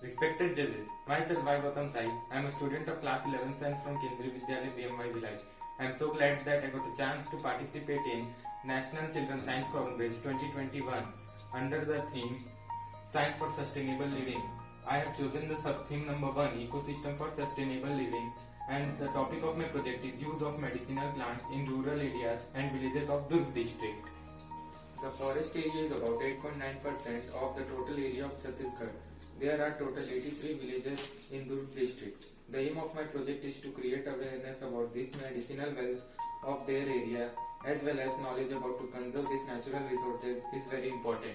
Respected judges, myself I Gautam Sai. I am a student of class 11 science from Kendriya Vidyalaya BMY Village. I am so glad that I got a chance to participate in National Children's Science Congress 2021 under the theme Science for Sustainable Living. I have chosen the sub-theme number 1, Ecosystem for Sustainable Living, and the topic of my project is use of medicinal plants in rural areas and villages of Durg district. The forest area is about 8.9% of the total area of Chhattisgarh. There are total 83 villages in Durg district. The aim of my project is to create awareness about this medicinal wealth of their area as well as knowledge about to conserve these natural resources is very important.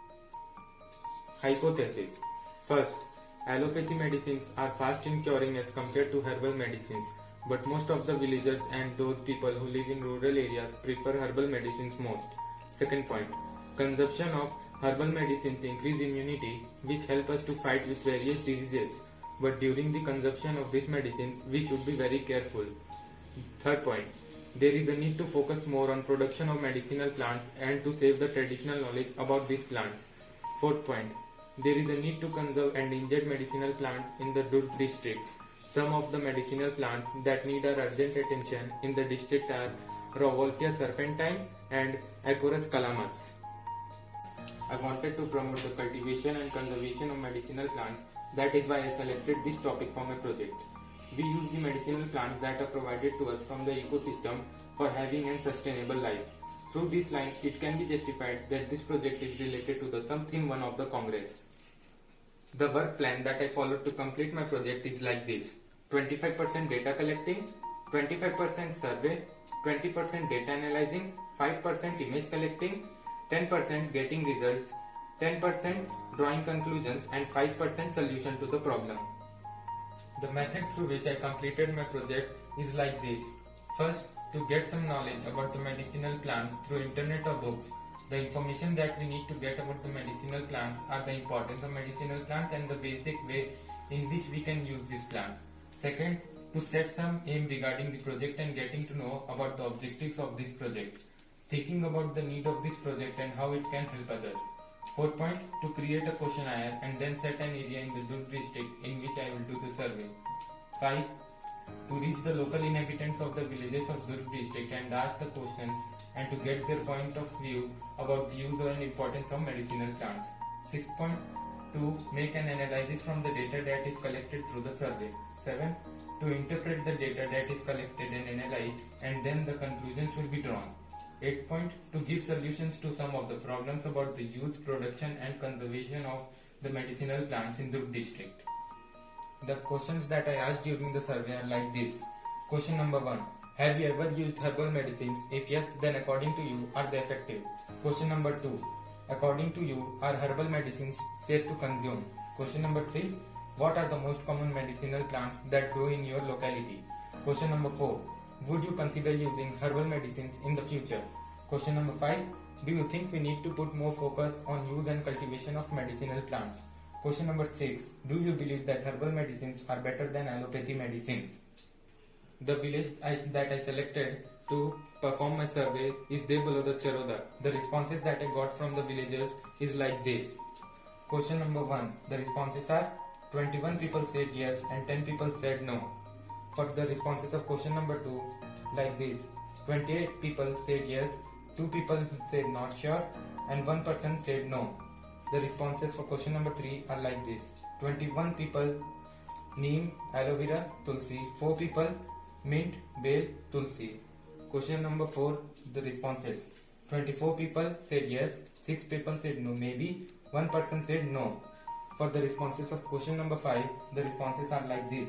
Hypothesis. First, allopathy medicines are fast in curing as compared to herbal medicines, but most of the villagers and those people who live in rural areas prefer herbal medicines most. Second point, consumption of herbal medicines increase immunity, which help us to fight with various diseases. But during the consumption of these medicines, we should be very careful. Third point, there is a need to focus more on production of medicinal plants and to save the traditional knowledge about these plants. Fourth point, there is a need to conserve endangered medicinal plants in the Durg district. Some of the medicinal plants that need our urgent attention in the district are Rauvolfia serpentine and Acorus calamus. I wanted to promote the cultivation and conservation of medicinal plants. That is why I selected this topic for my project. We use the medicinal plants that are provided to us from the ecosystem for having a sustainable life. Through this line, it can be justified that this project is related to the sub-theme 1 of the Congress. The work plan that I followed to complete my project is like this: 25% data collecting, 25% survey, 20% data analyzing, 5% image collecting, 10% getting results, 10% drawing conclusions, and 5% solution to the problem. The method through which I completed my project is like this. First, to get some knowledge about the medicinal plants through internet or books. The information that we need to get about the medicinal plants are the importance of medicinal plants and the basic way in which we can use these plants. Second, to set some aim regarding the project and getting to know about the objectives of this project. Thinking about the need of this project and how it can help others. Fourth point, to create a questionnaire and then set an area in the Durg district in which I will do the survey. 5. To reach the local inhabitants of the villages of Durg district and ask the questions and to get their point of view about the use and importance of medicinal plants. 6. To make an analysis from the data that is collected through the survey. 7. To interpret the data that is collected and analyzed, and then the conclusions will be drawn. 8. To give solutions to some of the problems about the use, production and conservation of the medicinal plants in Durg district. The questions that I asked during the survey are like this. Question number 1. Have you ever used herbal medicines? If yes, then according to you, are they effective? Question number 2. According to you, are herbal medicines safe to consume? Question number 3. What are the most common medicinal plants that grow in your locality? Question number 4. Would you consider using herbal medicines in the future? Question number 5. Do you think we need to put more focus on use and cultivation of medicinal plants? Question number 6. Do you believe that herbal medicines are better than allopathy medicines? The village that I selected to perform my survey is Debalodar Charodar. The responses that I got from the villagers is like this. Question number 1. The responses are 21 people said yes and 10 people said no. For the responses of question number 2, like this: 28 people said yes, 2 people said not sure, and 1 person said no. The responses for question number 3 are like this: 21 people neem, aloe vera, tulsi, 4 people mint, bael, tulsi. Question number 4, the responses: 24 people said yes, 6 people said no, maybe, 1 person said no. For the responses of question number 5, the responses are like this: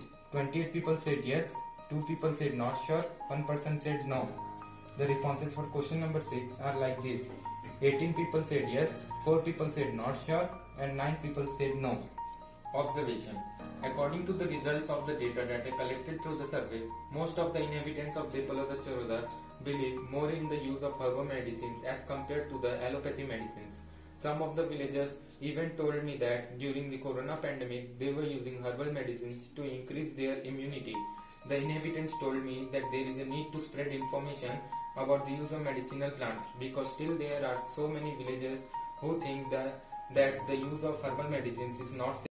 28 people said yes, 2 people said not sure, 1 person said no. The responses for question number 6 are like this: 18 people said yes, 4 people said not sure, and 9 people said no. Observation. According to the results of the data that I collected through the survey, most of the inhabitants of Debalodar Charodar believe more in the use of herbal medicines as compared to the allopathy medicines. Some of the villagers even told me that during the corona pandemic, they were using herbal medicines to increase their immunity. The inhabitants told me that there is a need to spread information about the use of medicinal plants because still there are so many villagers who think that the use of herbal medicines is not safe.